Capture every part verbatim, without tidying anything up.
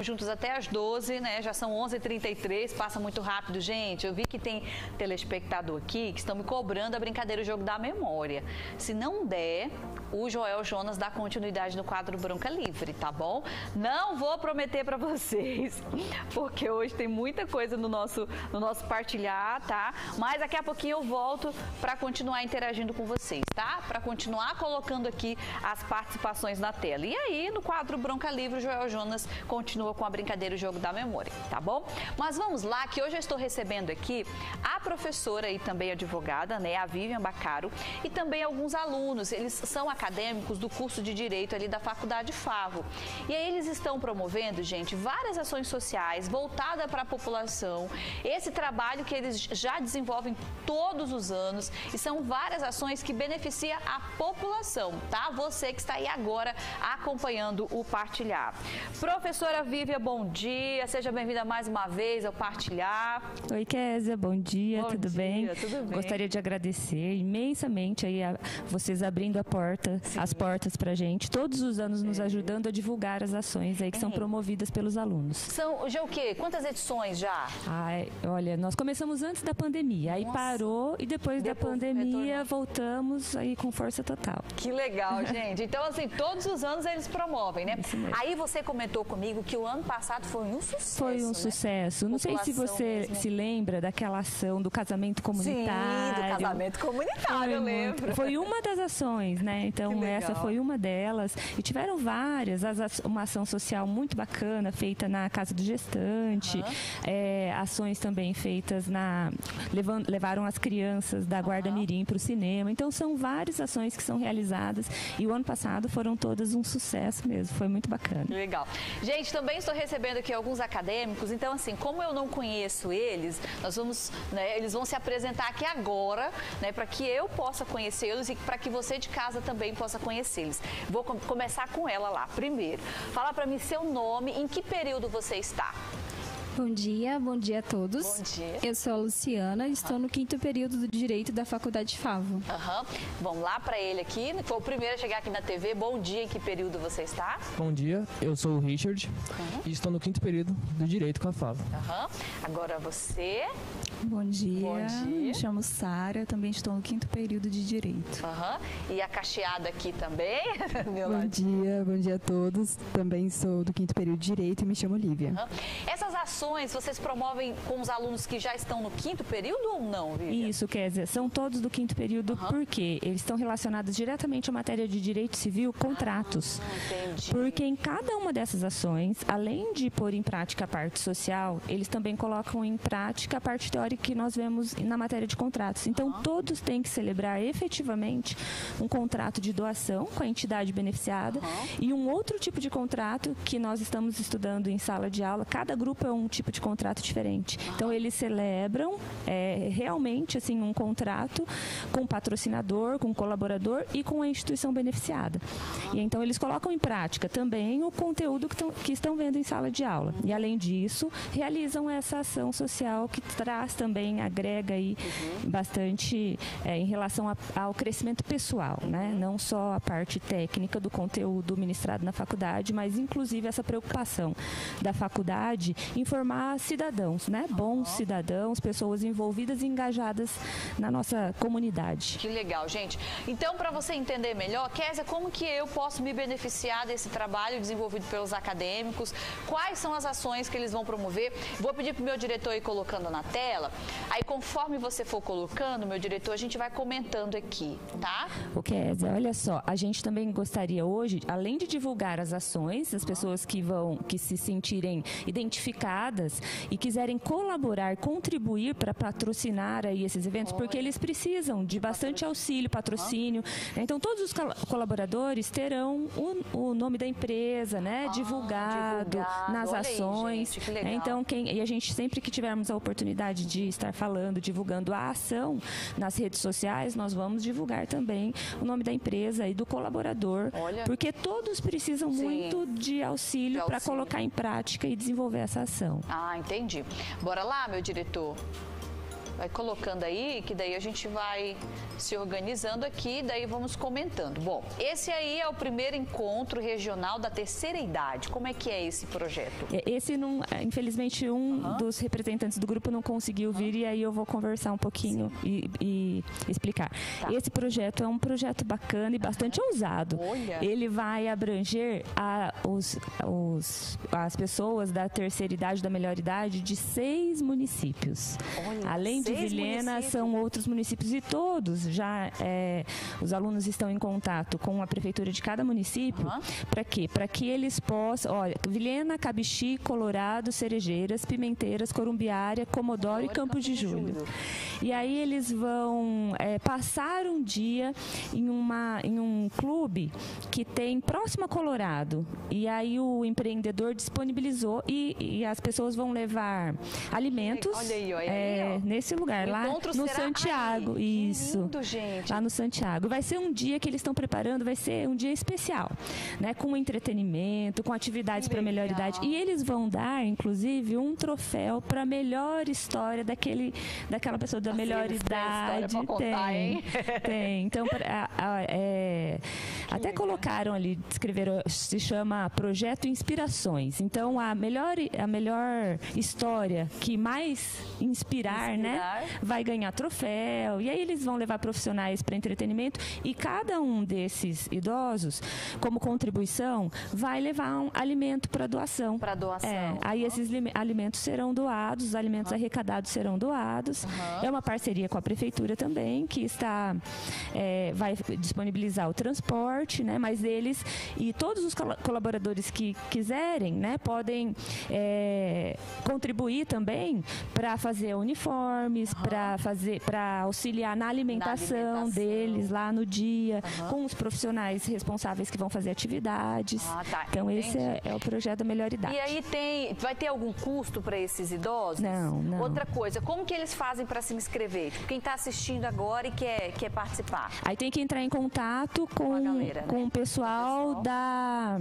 Juntos até às doze, né? Já são onze e trinta e três, passa muito rápido, gente. Eu vi que tem telespectador aqui que estão me cobrando a brincadeira o jogo da memória. Se não der, o Joel Jonas dá continuidade no quadro Bronca Livre, tá bom? Não vou prometer para vocês, porque hoje tem muita coisa no nosso, no nosso partilhar, tá? Mas daqui a pouquinho eu volto para continuar interagindo com vocês, tá? Para continuar colocando aqui as participações na tela. E aí, no quadro Bronca Livre, o Joel Jonas continua com a brincadeira o jogo da memória, tá bom? Mas vamos lá, que hoje eu estou recebendo aqui a professora e também advogada, né, a Vivian Baccaro, e também alguns alunos. Eles são acadêmicos do curso de Direito ali da Faculdade Favo. E aí eles estão promovendo, gente, várias ações sociais voltadas para a população. Esse trabalho que eles já desenvolvem todos os anos, e são várias ações que beneficiam a população, tá? Você que está aí agora acompanhando o Partilhar. Professora Vivian, bom dia, seja bem-vinda mais uma vez ao Partilhar. Oi, Kézia, bom dia, bom tudo, dia bem? tudo bem? Gostaria de agradecer imensamente aí a vocês abrindo a porta, Sim. as portas pra gente, todos os anos nos ajudando a divulgar as ações aí que Sim. são promovidas pelos alunos. São já o quê? Quantas edições já? Ai, olha, nós começamos antes da pandemia, aí Nossa. parou e depois, depois da pandemia retornou. voltamos aí com força total. Que legal, gente. Então, assim, todos os anos eles promovem, né? Aí você comentou comigo que o ano passado foi um sucesso. Foi um né? sucesso. Não População sei se você mesmo. se lembra daquela ação do casamento comunitário. Sim, do casamento comunitário, eu lembro. Muito, foi uma das ações, né? Então, essa foi uma delas. E tiveram várias. As, uma ação social muito bacana feita na Casa do Gestante. Uhum. É, ações também feitas na... Levando, levaram as crianças da Guarda uhum. Mirim para o cinema. Então, são várias ações que são realizadas. E o ano passado foram todas um sucesso mesmo. Foi muito bacana. Legal. Gente, também estou recebendo aqui alguns acadêmicos. Então, assim, como eu não conheço eles, nós vamos, né, eles vão se apresentar aqui agora, né, para que eu possa conhecê-los e para que você de casa também possa conhecê-los. Vou com começar com ela lá. Primeiro, fala para mim seu nome, em que período você está? Bom dia, bom dia a todos. Bom dia. Eu sou a Luciana, uhum. estou no quinto período do Direito da Faculdade Favo. Uhum. Vamos lá para ele aqui, foi o primeiro a chegar aqui na T V. Bom dia, em que período você está? Bom dia, eu sou o Richard uhum. e estou no quinto período do Direito com a Favo. Uhum. Agora você... Bom dia, bom dia. Me chamo Sara, também estou no quinto período de Direito. Uhum. E a cacheada aqui também? Meu bom ladinho. dia, bom dia a todos. Também sou do quinto período de Direito e me chamo Lívia. Uhum. Essas ações vocês promovem com os alunos que já estão no quinto período ou não, Vivian? Isso, Kézia. São todos do quinto período uhum. porque eles estão relacionados diretamente à matéria de direito civil, contratos. Ah, entendi. Porque em cada uma dessas ações, além de pôr em prática a parte social, eles também colocam em prática a parte teórica que nós vemos na matéria de contratos. Então, uhum. todos têm que celebrar efetivamente um contrato de doação com a entidade beneficiada uhum. e um outro tipo de contrato que nós estamos estudando em sala de aula. Cada grupo é um tipo de contrato diferente. Uhum. Então, eles celebram é, realmente assim, um contrato com o patrocinador, com o colaborador e com a instituição beneficiada. Uhum. E então, eles colocam em prática também o conteúdo que, tão, que estão vendo em sala de aula. Uhum. E, além disso, realizam essa ação social que traz também, agrega aí uhum. bastante é, em relação a, ao crescimento pessoal, uhum. né? Não só a parte técnica do conteúdo ministrado na faculdade, mas inclusive essa preocupação da faculdade em formar cidadãos, né? Bons uhum. cidadãos, pessoas envolvidas e engajadas na nossa comunidade. Que legal, gente. Então, para você entender melhor, Kézia, como que eu posso me beneficiar desse trabalho desenvolvido pelos acadêmicos? Quais são as ações que eles vão promover? Vou pedir para o meu diretor ir colocando na tela. Aí, conforme você for colocando, meu diretor, a gente vai comentando aqui, tá? O Kézia, olha só, a gente também gostaria hoje, além de divulgar as ações, das pessoas que vão, que se sentirem identificadas e quiserem colaborar, contribuir para patrocinar aí esses eventos, porque eles precisam de bastante auxílio, patrocínio. Né? Então, todos os colaboradores terão o, o nome da empresa, né? Ah, divulgado, divulgado nas ações. Aí, gente, que legal. Então, quem, e a gente sempre que tivermos a oportunidade de estar falando, divulgando a ação nas redes sociais, nós vamos divulgar também o nome da empresa e do colaborador, Olha. porque todos precisam Sim. muito de auxílio para colocar em prática e desenvolver essa ação. Ah, entendi. Bora lá, meu diretor. vai colocando aí, que daí a gente vai se organizando aqui, daí vamos comentando. Bom, esse aí é o primeiro encontro regional da terceira idade. Como é que é esse projeto? Esse, não, infelizmente, um uhum. dos representantes do grupo não conseguiu vir, uhum. e aí eu vou conversar um pouquinho e, e explicar. Tá. Esse projeto é um projeto bacana e bastante uhum. ousado. Olha. Ele vai abranger a, os, os, as pessoas da terceira idade, da melhor idade, de seis municípios. Olha, Além de Vilhena, são outros municípios, e todos já, é, os alunos estão em contato com a prefeitura de cada município. Uhum. Para quê? Para que eles possam, olha, Vilhena, Cabixi, Colorado, Cerejeiras, Pimenteiras, Corumbiária, Comodoro e Campos de Julho. E aí eles vão é, passar um dia em, uma, em um clube que tem próximo a Colorado. E aí o empreendedor disponibilizou e, e as pessoas vão levar alimentos. Olha aí, olha é, aí, nesse lugar, lá no Santiago. Aí. Isso. Lindo, gente. Lá no Santiago. Vai ser um dia que eles estão preparando, vai ser um dia especial, né? Com entretenimento, com atividades para melhor idade. E eles vão dar, inclusive, um troféu para a melhor história daquele, daquela pessoa da Nossa, melhor idade. Tem, contar, tem, tem. Então, a, a, é, até legal. Colocaram ali, escreveram, se chama Projeto Inspirações. Então, a melhor, a melhor história que mais inspirar, inspirar, né? Vai ganhar troféu. E aí eles vão levar profissionais para entretenimento, e cada um desses idosos, como contribuição, vai levar um alimento para doação. Para doação. É, aí uhum. esses alimentos serão doados, os alimentos uhum. arrecadados serão doados. Uhum. É uma parceria com a prefeitura também, que está é, vai disponibilizar o transporte, né? Mas eles e todos os colaboradores que quiserem, né, podem é, contribuir também para fazer uniformes, uhum. para fazer, para auxiliar na alimentação, na alimentação deles lá no dia, uhum. com os profissionais responsáveis que vão fazer atividades. Ah, tá. Então entendi. Esse é, é o projeto da melhor idade. E aí tem, vai ter algum custo para esses idosos? Não, não. Outra coisa, como que eles fazem para se inscrever? Tipo, quem está assistindo agora e quer, quer participar? Aí tem que entrar em contato com, com, galera, com né? o pessoal, pessoal da...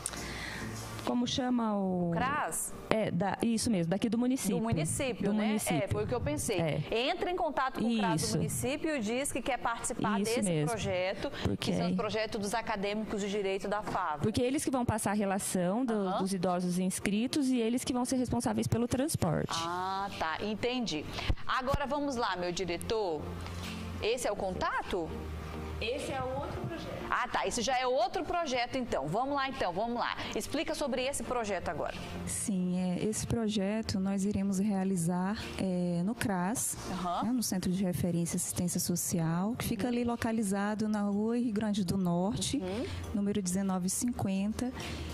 Como chama o... o CRAS? É, da, isso mesmo, daqui do município. Do município, do né? Município. É, foi o que eu pensei. É. Entra em contato com o CRAS do município e diz que quer participar isso desse mesmo. Projeto, Porque... que são os projetos dos acadêmicos de direito da F A V. Porque eles que vão passar a relação do, uhum. dos idosos inscritos, e eles que vão ser responsáveis pelo transporte. Ah, tá. Entendi. Agora vamos lá, meu diretor. Esse é o contato? Esse é o outro projeto. Ah, tá. Esse já é outro projeto, então. Vamos lá, então. Vamos lá. Explica sobre esse projeto agora. Sim, é, esse projeto nós iremos realizar é, no CRAS, uhum. né, no Centro de Referência e Assistência Social, que fica ali localizado na Rua Rio Grande do Norte, uhum. número dezenove cinquenta.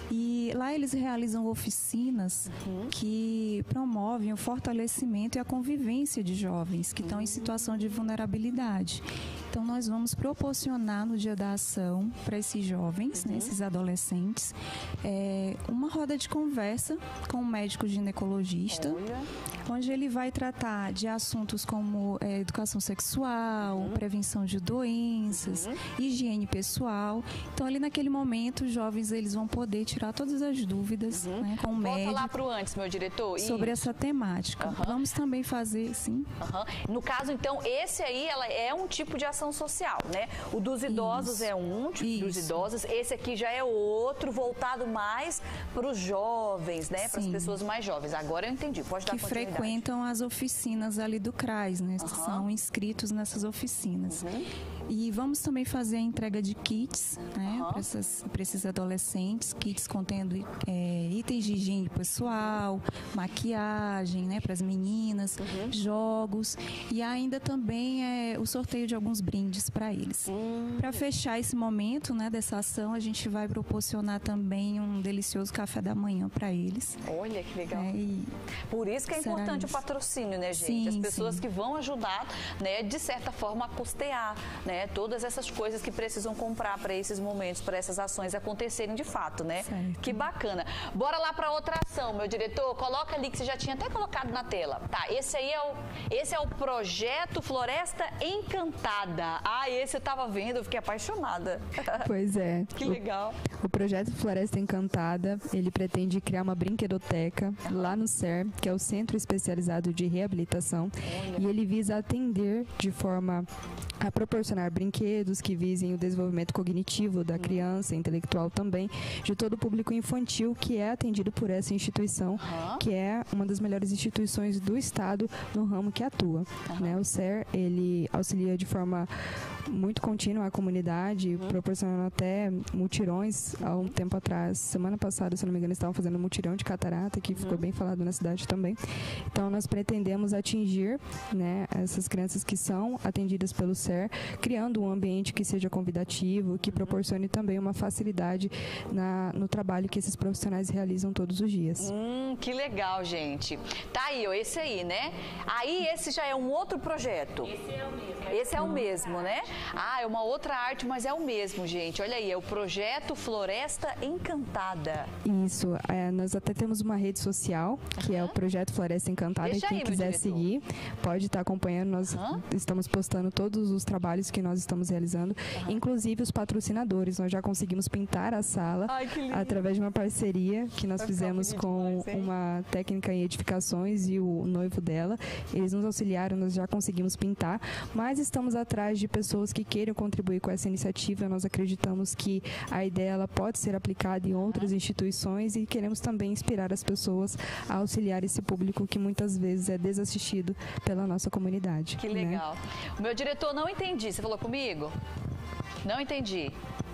E lá eles realizam oficinas uhum. que promovem o fortalecimento e a convivência de jovens que uhum. estão em situação de vulnerabilidade. Então, nós vamos proporcionar no dia da ação para esses jovens, uhum. né, esses adolescentes, é, uma roda de conversa com um médico ginecologista, Olha. onde ele vai tratar de assuntos como é, educação sexual, uhum. prevenção de doenças, uhum. higiene pessoal. Então, ali naquele momento, os jovens eles vão poder tirar todas as dúvidas uhum. né, com o médico. Volta lá para o antes, meu diretor. Sobre Isso. essa temática. Uhum. Vamos também fazer, sim. Uhum. No caso, então, esse aí ela é um tipo de ação social, né? O dos idosos Isso. é um tipo Isso. dos idosos, esse aqui já é outro, voltado mais para os jovens, né? Para as pessoas mais jovens. Agora eu entendi, pode dar que continuidade. Frequentam as oficinas ali do CRAS, né? Uhum. São inscritos nessas oficinas. Uhum. E vamos também fazer a entrega de kits, né? Uhum. Para esses adolescentes, kits contendo é, itens de higiene pessoal, maquiagem, né? Para as meninas, uhum. jogos, e ainda também é, o sorteio de alguns brindes para eles. Uhum. Para fechar esse momento, né, dessa ação, a gente vai proporcionar também um delicioso café da manhã para eles. Olha que legal. É, e Por isso que é importante isso. o patrocínio, né, gente? Sim, As pessoas sim. que vão ajudar, né, de certa forma, a custear, né, né? Todas essas coisas que precisam comprar para esses momentos, para essas ações acontecerem de fato, né? Certo. Que bacana. Bora lá para outra ação, meu diretor. Coloca ali que você já tinha até colocado na tela. Tá, esse aí é o, esse é o projeto Floresta Encantada. Ah, esse eu tava vendo, eu fiquei apaixonada. Pois é. Que legal. O, o projeto Floresta Encantada, ele pretende criar uma brinquedoteca lá no C E R, que é o Centro Especializado de Reabilitação, e ele visa atender de forma a proporcionar brinquedos que visem o desenvolvimento cognitivo da criança, intelectual também, de todo o público infantil que é atendido por essa instituição, uhum. que é uma das melhores instituições do estado no ramo que atua. Uhum. Né? O C E R, ele auxilia de forma muito contínua a comunidade, uhum. proporcionando até mutirões há um tempo atrás. Semana passada, se não me engano, estavam fazendo um mutirão de catarata, que uhum. ficou bem falado na cidade também. Então, nós pretendemos atingir, né, essas crianças que são atendidas pelo C E R, criando um ambiente que seja convidativo, que proporcione também uma facilidade na, no trabalho que esses profissionais realizam todos os dias. Hum, que legal, gente. Tá aí, ó, esse aí, né? Aí esse já é um outro projeto. Esse é o mesmo. Esse é o mesmo, né? Ah, é uma outra arte, mas é o mesmo, gente. Olha aí, é o projeto Floresta Encantada. Isso, é, nós até temos uma rede social, que uhum. é o projeto Floresta Encantada. Deixa e quem aí, quiser seguir, pode estar acompanhando. Nós uhum. estamos postando todos os trabalhos que nós estamos realizando, uhum. inclusive os patrocinadores. Nós já conseguimos pintar a sala. Ai, através de uma parceria que nós Vai fizemos com demais, uma técnica em edificações e o noivo dela. Eles nos auxiliaram, nós já conseguimos pintar, mas estamos atrás de pessoas que queiram contribuir com essa iniciativa. Nós acreditamos que a ideia ela pode ser aplicada em outras instituições e queremos também inspirar as pessoas a auxiliar esse público que muitas vezes é desassistido pela nossa comunidade. Que legal. Né? O meu diretor, não entendi. Você falou comigo? Não entendi.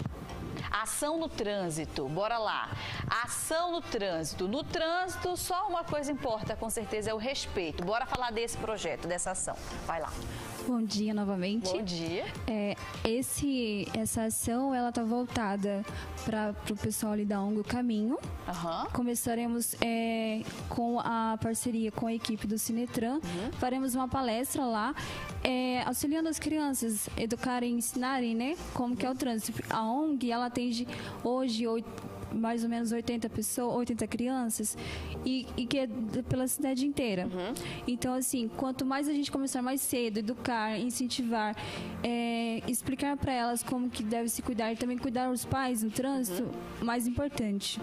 Ação no trânsito, bora lá. Ação no trânsito. No trânsito, só uma coisa importa, com certeza, é o respeito. Bora falar desse projeto, dessa ação. Vai lá. Bom dia novamente. Bom dia. É, esse, essa ação, ela tá voltada para o pessoal ali da O N G O Caminho. Uhum. Começaremos é, com a parceria com a equipe do Cinetran. Uhum. Faremos uma palestra lá, é, auxiliando as crianças, educarem, ensinarem, né, como que é o trânsito. A O N G, ela atende hoje oito mais ou menos oitenta pessoas, oitenta crianças, e, e que é pela cidade inteira. Uhum. Então, assim, quanto mais a gente começar mais cedo, educar, incentivar, é, explicar para elas como que deve se cuidar e também cuidar os pais no trânsito, uhum. mais importante.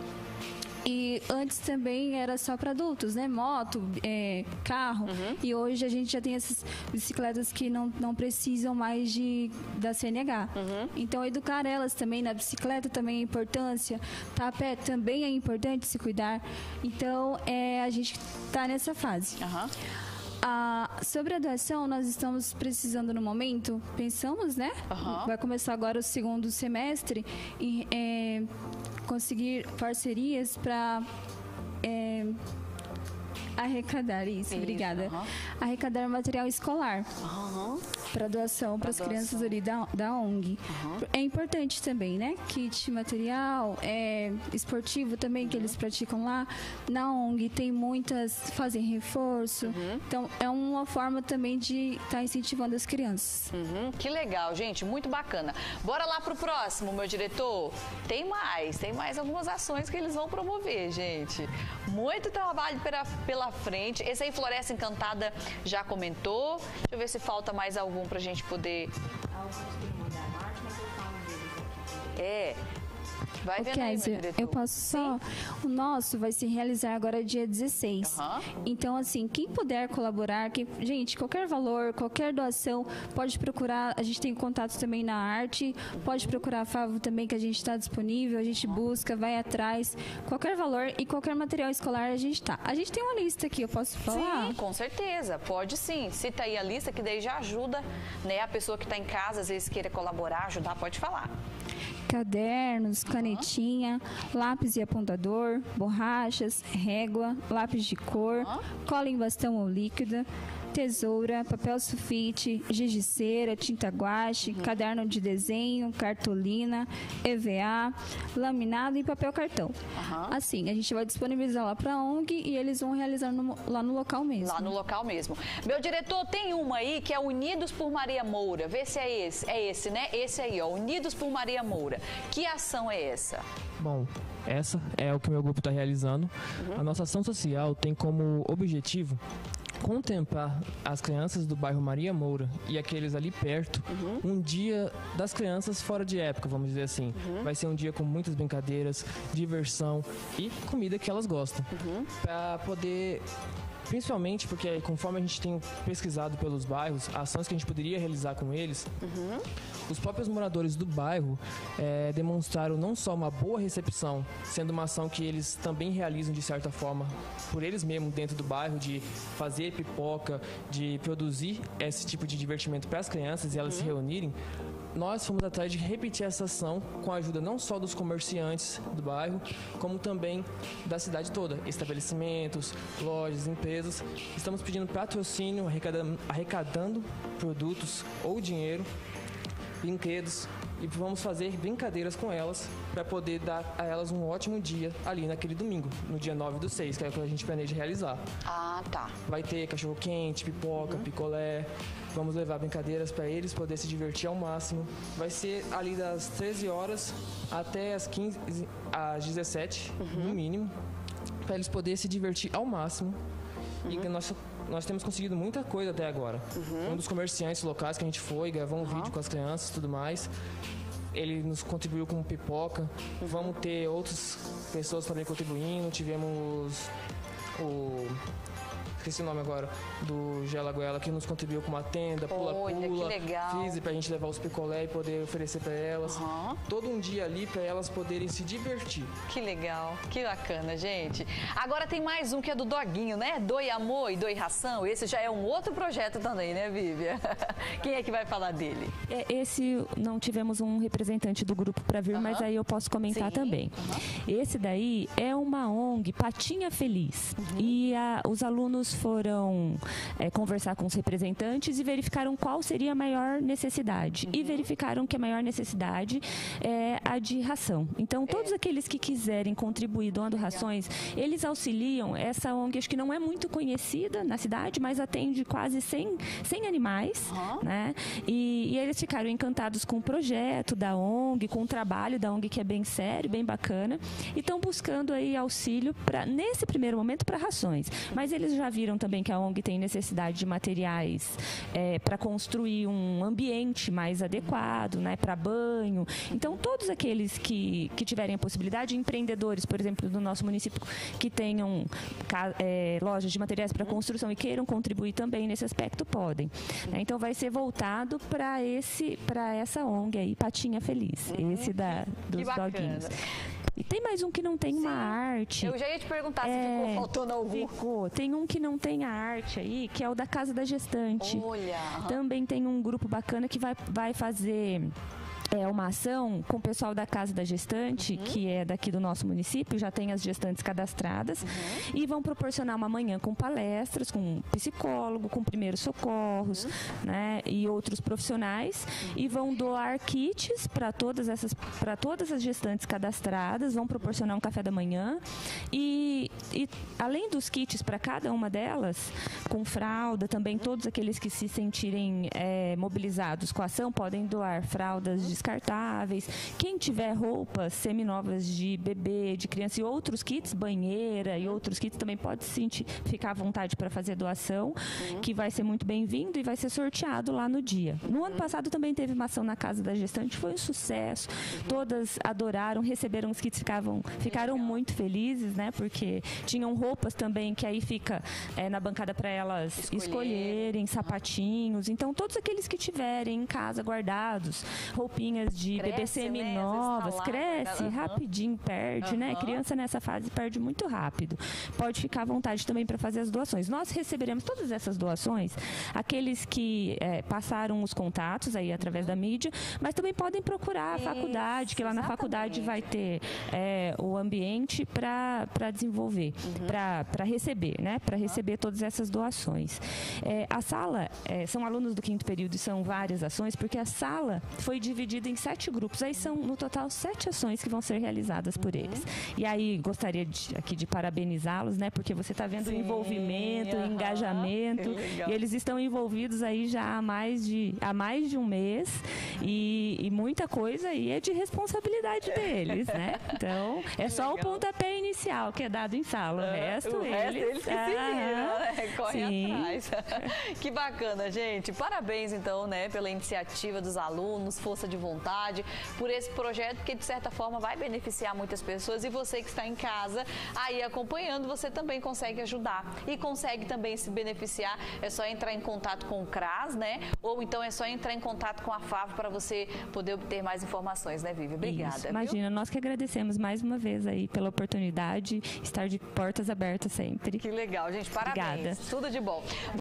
E antes também era só para adultos, né? Moto, é, carro. Uhum. E hoje a gente já tem essas bicicletas que não, não precisam mais de, da C N H. Uhum. Então, educar elas também na bicicleta também é importância. Tá a pé também é importante se cuidar. Então, é, a gente está nessa fase. Uhum. Ah, sobre a doação, nós estamos precisando no momento, pensamos, né? Uhum. Vai começar agora o segundo semestre e é, conseguir parcerias para é, arrecadar isso, isso, obrigada. Uhum. Arrecadar material escolar uhum. para doação para as crianças ali da, da O N G. Uhum. É importante também, né? Kit material é, esportivo também uhum. que eles praticam lá. Na O N G tem muitas, fazem reforço. Uhum. Então é uma forma também de estar tá incentivando as crianças. Uhum. Que legal, gente, muito bacana. Bora lá pro próximo, meu diretor. Tem mais, tem mais algumas ações que eles vão promover, gente. Muito trabalho pela, pela frente. Esse aí, Floresta Encantada, já comentou. Deixa eu ver se falta mais algum pra gente poder... Alguns têm mandar arte, mas eu falo deles aqui. É... Vai vendo aí, meu diretor. Eu posso só... Sim. O nosso vai se realizar agora dia dezesseis. Uhum. Então, assim, quem puder colaborar, quem... gente, qualquer valor, qualquer doação, pode procurar. A gente tem contato também na arte, pode procurar a Favo também, que a gente está disponível, a gente busca, vai atrás. Qualquer valor e qualquer material escolar a gente tá. A gente tem uma lista aqui, eu posso falar? Sim, com certeza, pode sim. Cita aí a lista, que daí já ajuda, né? A pessoa que está em casa, às vezes queira colaborar, ajudar, pode falar. Cadernos, canetinha, uhum. lápis e apontador, borrachas, régua, lápis de cor, uhum. cola em bastão ou líquida, tesoura, papel sulfite, giz de cera, tinta guache, uhum. caderno de desenho, cartolina, E V A, laminado e papel cartão. Uhum. Assim, a gente vai disponibilizar lá para a O N G e eles vão realizar no, lá no local mesmo. Lá no local mesmo. Meu diretor, tem uma aí que é Unidos por Maria Moura. Vê se é esse. É esse, né? Esse aí, ó. Unidos por Maria Moura. Que ação é essa? Bom, essa é o que o meu grupo está realizando. Uhum. A nossa ação social tem como objetivo contemplar as crianças do bairro Maria Moura e aqueles ali perto, uhum. um dia das crianças fora de época, vamos dizer assim. Uhum. Vai ser um dia com muitas brincadeiras, diversão e comida que elas gostam. Uhum. Para poder... Principalmente porque, conforme a gente tem pesquisado pelos bairros, ações que a gente poderia realizar com eles, uhum. os próprios moradores do bairro é, demonstraram não só uma boa recepção, sendo uma ação que eles também realizam de certa forma por eles mesmos dentro do bairro, de fazer pipoca, de produzir esse tipo de divertimento para as crianças e elas uhum. se reunirem. Nós fomos atrás de repetir essa ação com a ajuda não só dos comerciantes do bairro, como também da cidade toda, estabelecimentos, lojas, empresas. Estamos pedindo patrocínio, arrecadando, arrecadando produtos ou dinheiro, brinquedos, e vamos fazer brincadeiras com elas para poder dar a elas um ótimo dia ali naquele domingo, no dia nove do seis, que é o que a gente planeja realizar. Ah, tá. Vai ter cachorro-quente, pipoca, uhum. picolé. Vamos levar brincadeiras para eles poder se divertir ao máximo. Vai ser ali das treze horas até as quinze, às dezessete, uhum. no mínimo, para eles poderem se divertir ao máximo. Uhum. E nós, nós temos conseguido muita coisa até agora. Uhum. Um dos comerciantes locais que a gente foi, gravou um uhum. vídeo com as crianças e tudo mais. Ele nos contribuiu com pipoca. Uhum. Vamos ter outras pessoas também contribuindo. Tivemos o... esqueci o nome agora, do Gelaguela, que nos contribuiu com uma tenda, pula-pula, fiz pra gente levar os picolé e poder oferecer pra elas. Uhum. Todo um dia ali pra elas poderem se divertir. Que legal, que bacana, gente. Agora tem mais um que é do Doguinho, né? Doe Amor e Doe Ração. Esse já é um outro projeto também, né, Vívia? Quem é que vai falar dele? É, esse não tivemos um representante do grupo para vir, uhum. mas aí eu posso comentar Sim. também. Uhum. Esse daí é uma O N G Patinha Feliz. Uhum. E a, os alunos foram é, conversar com os representantes e verificaram qual seria a maior necessidade. Uhum. E verificaram que a maior necessidade é a de ração. Então, todos é. aqueles que quiserem contribuir doando rações, eles auxiliam. Essa O N G, acho que não é muito conhecida na cidade, mas atende quase cem, cem animais. Uhum. Né? E, e eles ficaram encantados com o projeto da O N G, com o trabalho da O N G, que é bem sério, bem bacana. E estão buscando aí auxílio, pra, nesse primeiro momento, para rações. Mas eles já viram também que a O N G tem necessidade de materiais é, para construir um ambiente mais adequado, né, para banho. Então, todos aqueles que, que tiverem a possibilidade, empreendedores, por exemplo, do nosso município, que tenham é, lojas de materiais para construção e queiram contribuir também nesse aspecto, podem. Né? Então, vai ser voltado para esse, para essa O N G aí, Patinha Feliz, uhum. esse da, dos doguinhos. E tem mais um que não tem Sim. uma arte. Eu já ia te perguntar é, se ficou faltando algum. Ficou. Tem um que não tem a arte aí, que é o da Casa da Gestante. Olha. Também tem um grupo bacana que vai, vai fazer... É uma ação com o pessoal da Casa da Gestante, uhum. que é daqui do nosso município, já tem as gestantes cadastradas, uhum. e vão proporcionar uma manhã com palestras, com psicólogo, com primeiros socorros, uhum. né, e outros profissionais, uhum. e vão doar kits para todas essas, para todas as gestantes cadastradas, vão proporcionar um café da manhã, e, e além dos kits para cada uma delas, com fralda, também uhum. todos aqueles que se sentirem é, mobilizados com a ação podem doar fraldas de descartáveis. Quem tiver roupas seminovas de bebê, de criança e outros kits, banheira e outros kits, também pode sentir, ficar à vontade para fazer doação, uhum. que vai ser muito bem-vindo e vai ser sorteado lá no dia. No uhum. ano passado também teve uma ação na Casa da Gestante, foi um sucesso. Uhum. Todas adoraram, receberam os kits, ficavam, ficaram muito felizes, né? Porque tinham roupas também que aí fica é, na bancada para elas Escolher. escolherem, sapatinhos. Então, todos aqueles que tiverem em casa guardados, roupinhas caixinhas de cresce, bebê semi-novas, né? cresce Uhum. rapidinho, perde, uhum. né? Criança nessa fase perde muito rápido. Pode ficar à vontade também para fazer as doações. Nós receberemos todas essas doações, aqueles que é, passaram os contatos aí através da mídia, mas também podem procurar a Isso, faculdade, que lá na exatamente. faculdade vai ter é, o ambiente para desenvolver, uhum. para receber, né? Para receber todas essas doações. É, a sala, é, são alunos do quinto período e são várias ações, porque a sala foi dividida em sete grupos. Aí são, no total, sete ações que vão ser realizadas por uhum. eles. E aí, gostaria de, aqui de parabenizá-los, né? Porque você está vendo Sim, o envolvimento, uhum. o engajamento. E eles estão envolvidos aí já há mais de, há mais de um mês. E, e muita coisa aí é de responsabilidade deles, né? Então, é só o pontapé inicial que é dado em sala. O resto, o resto eles, eles que ah, se viram, né? Correm sim. atrás. Que bacana, gente. Parabéns, então, né, pela iniciativa dos alunos, força de vontade, por esse projeto que, de certa forma, vai beneficiar muitas pessoas. E você que está em casa, aí acompanhando, você também consegue ajudar. E consegue também se beneficiar. É só entrar em contato com o CRAS, né? Ou então é só entrar em contato com a FAV para você poder obter mais informações, né, Vivi? Obrigada. Isso. Imagina, viu? Nós que agradecemos mais uma vez aí pela oportunidade, estar de portas abertas sempre. Que legal, gente. Parabéns. Obrigada. Tudo de bom.